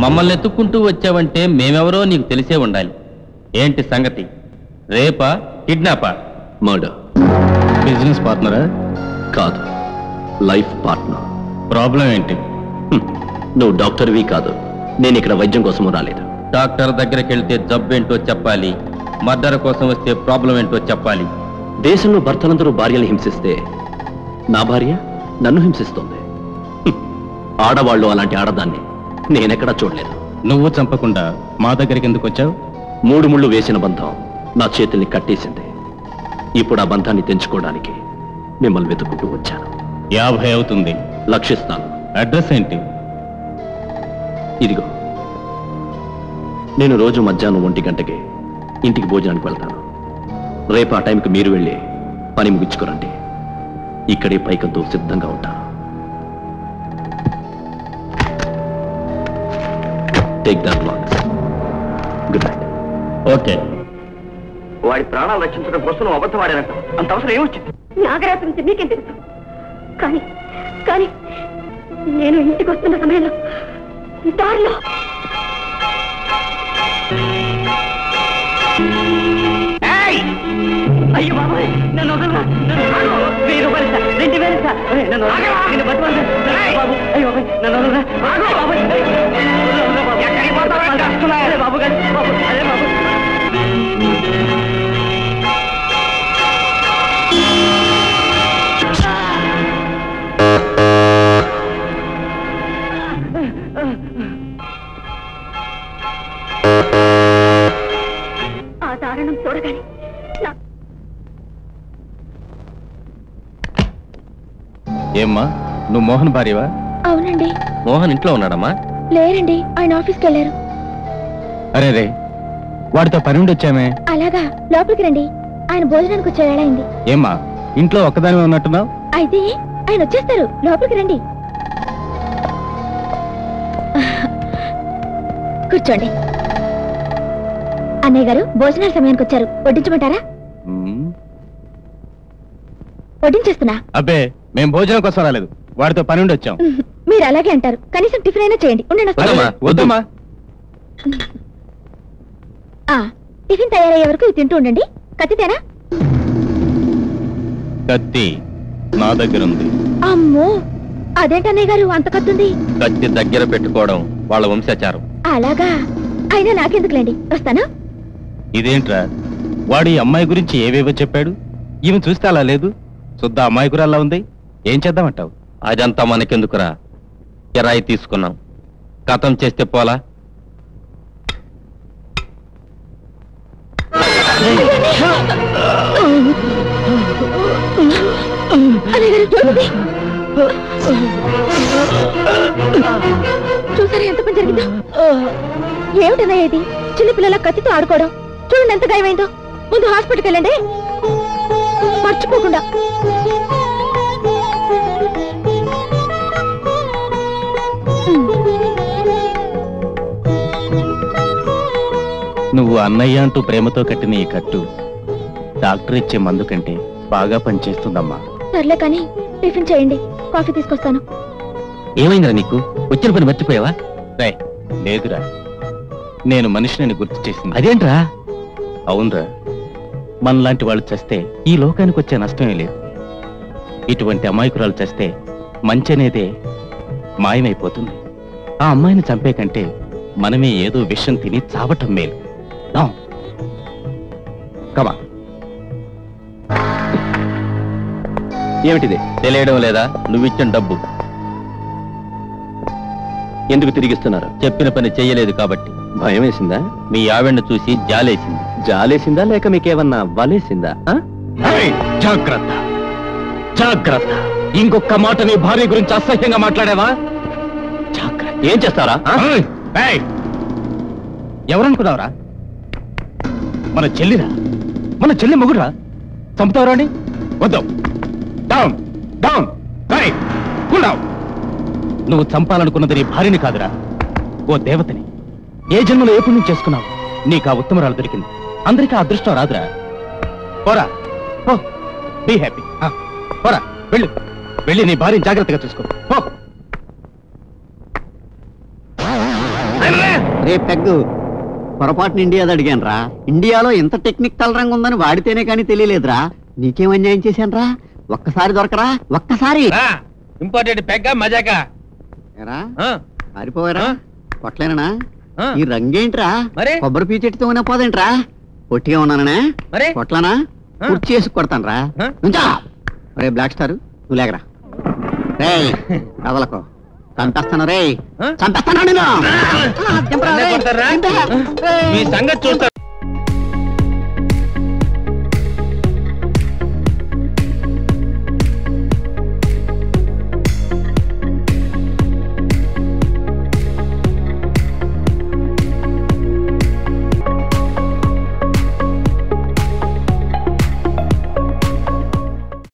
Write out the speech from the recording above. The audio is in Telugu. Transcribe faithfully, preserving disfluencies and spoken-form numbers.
మమ్మల్ని ఎత్తుక్కుంటూ వచ్చావంటే మేమెవరో నీకు తెలిసే ఉండాలి. ఏంటి సంగతి? రేపా, కిడ్నాపా? మర్డర్. బిజినెస్ పార్ట్నరా? కాదు, లైఫ్ పార్ట్నర్. ప్రాబ్లం ఏంటి? నువ్వు డాక్టర్వి కాదు, నేను ఇక్కడ వైద్యం కోసం రాలేదు. డాక్టర్ దగ్గరికి వెళ్తే జబ్బేంటో చెప్పాలి, మర్డర్ కోసం వస్తే ప్రాబ్లం ఏంటో చెప్పాలి. దేశంలో భర్తలందరూ భార్యలు హింసిస్తే నా భార్య నన్ను హింసిస్తోంది. ఆడవాళ్ళు అలాంటి ఆడదాన్ని నేనెక్కడా చూడలేదు. నువ్వు చంపకుండా మా దగ్గరికి ఎందుకు వచ్చావు? మూడు ముళ్ళు వేసిన బంధం నా చేతుల్ని కట్టేసింది. ఇప్పుడు ఆ బంధాన్ని తెంచుకోవడానికి మిమ్మల్ని వెతుక్కుంటూ వచ్చాను. యాభై అవుతుంది. లక్షిస్తాను. అడ్రస్ ఏంటి? ఇదిగో. నేను రోజు మధ్యాహ్నం ఒంటి గంటకి ఇంటికి భోజనానికి వెళ్తాను. రేపు ఆ టైంకి మీరు వెళ్ళి పని ముగించుకోరండి. ఇక్కడే పైకంతో సిద్ధంగా ఉంటాను. Take that longs. Good night. Okay. వాడి ప్రాణాలు రక్షించడం కోసం నువ్వు అబద్ధం ఆడానంట. అంత అవసరం ఏమొచ్చింది? నాగరాజు నుంచి మీకేం తెలుసు? కానీ కానీ నేను ఇంటికి వస్తున్న సమయంలో దారిలో అయ్యో బాబాయ్, నన్ను వదలరా. వెయ్యి రూపాయలు సార్, రెండు వేలు సార్, నన్ను నేను బతుకుతాను బాబు. అయ్యో బాబాయ్, నన్ను వదలరా బాబాయ్. బాబు గారు, బాబు, అదే బాబు. ఆ దారుణం చూడగానే ఏమ్మా, నువ్వు మోహన్ భార్యవా? అవునండి. మోహన్ ఇంట్లో ఉన్నాడమ్మా? లేరండి, ఆయన ఆఫీస్కి వెళ్ళారు. అరే రే, వాడితో పని ఉండి వచ్చామే. అలాగా, లోపలికి రండి. ఆయన భోజనానికి వచ్చే వేళ అయింది. ఏమ్మా, ఇంట్లో ఒక్కదానివే ఉన్నట్టున్నావు? అయితే ఆయన వచ్చేస్తారు, లోపలికి రండి. కూర్చోండి. అన్నయ్య గారు భోజనాల సమయానికి వచ్చారు, వడ్డించమంటారా? వడ్డించేస్తున్నా. అబ్బే, మేం భోజనం కోసం రాలేదు, వాడితో పని ఉండి వచ్చాం. మీరు అలాగే అంటారు, కనీసం టిఫిన్ అయినా చేయండి. ఉండండి. వద్దమ్మా. టిఫిన్ తయారయ్యే వరకు ఇది తింటూ ఉండండి. కత్తితేనా? కత్తి నా దగ్గర ఉంది. అమ్మో, అదేంటన్నయ్య గారు అంత కత్తుంది? కత్తి దగ్గర పెట్టుకోవడం వాళ్ళ వంశాచారం. అలాగా, అయినా నాకెందుకులేండి, వస్తాను. ఇదేంట్రా, వాడి అమ్మాయి గురించి ఏవేవో చెప్పాడు, ఈమె చూస్తే అలా లేదు, శుద్ధ అమ్మాయికురాల్లా ఉంది. ఏం చేద్దామంటావు? అదంతా మనకెందుకురా, కిరాయి తీసుకున్నాం, కథం చేస్తే పోలా. చూసారా ఎంత పని జరిగిందో? ఏమిటన్నయ్య ఇది? చిన్నపిల్లల కత్తితో ఆడుకోవడం. చూడండి ఎంత గాయమైందో. ముందు హాస్పిటల్కి వెళ్ళండి, మర్చిపోకుండా. నువ్వు అన్నయ్య అంటూ ప్రేమతో కట్టిన ఈ కట్టు డాక్టర్ ఇచ్చే మందు కంటే బాగా పనిచేస్తుందమ్మా. సర్లే కానీ టిఫిన్ చేయండి, కాఫీ తీసుకొస్తాను. ఏమైందిరా నీకు? వచ్చిన పని మర్చిపోయావా? రే, లేదురా, నేను మనిషిని గుర్తు చేసింది. అదేంట్రా? అవునరా, మనలాంటి వాళ్ళు చేస్తే ఈ లోకానికి వచ్చే నష్టమే లేదు. ఇటువంటి అమాయకురాలు చేస్తే మంచి అనేదే మాయమైపోతుంది. ఆ అమ్మాయిని చంపే కంటే మనమే ఏదో విషం తిని చావటం మేలు. కమా. ఏమిటిది? తెలియడం లేదా? నువ్విచ్చిన డబ్బు ఎందుకు తిరిగిస్తున్నారు? చెప్పిన పని చెయ్యలేదు కాబట్టి. భయం వేసిందా? మీ ఆవిడ్ని చూసి జాలేసింది. జాలేసిందా లేక మీకేమన్నా వలేసిందా? జాగ్రత్త, జాగ్రత్త. ఇంకొక మాట నీ భార్య గురించి అసహ్యంగా మాట్లాడావా? జాగ్రత్త. ఏం చేస్తారా? ఎవరనుకున్నావురా? మన చెల్లిరా, మన చెల్లి మొగుడురా. చంపుతావురా అని? వద్దాం. Down down cool down. నువ్వు చంపాలనుకున్నది నీ భార్యని కాదురా, ఓ దేవతని. ఏ జన్మలో ఏ పుణ్యం చేసుకున్నావు? నీకు ఆ ఉత్తమరాలు దొరికింది. అందరికీ ఆ అదృష్టం రాదురా. పోరా, పో, బీ హ్యాపీ. పోరా, వెళ్ళు, వెళ్ళి నీ భార్యని జాగ్రత్తగా చూసుకో. పో. రే పెగ్గు పొరపాటున ఇండియాది అడిగాను రా. ఇండియాలో ఇంత టెక్నికల్ రంగు ఉందని వాడితేనే కానీ తెలియలేదురా. నీకేం అన్యాయం చేశాను రా? ఒక్కసారి దొరకరా? ఒక్కసారి ఇంపార్టెంట్ పెగ్గ మజాక ఏరా పారిపోయారా? కొట్లేనా? ఆ. ఈ రంగేంట్రా? మరి? కొబ్బరి పీచెట్టుతో ఉన్నా పోదేంట్రా? పొట్టిగా ఉన్నాననే మరి? కొట్లనా? ఆ. కుర్చీ వేసి కొడతాను రా. ఆ. నుంచో. రే బ్లాక్ స్టార్ నువ్వు లేకరా. రే కదలకు చంపేస్తాను రే ఆ? చంపేస్తాను నిన్ను. నన్నే కొడతారా? మీ సంగతి చూస్తా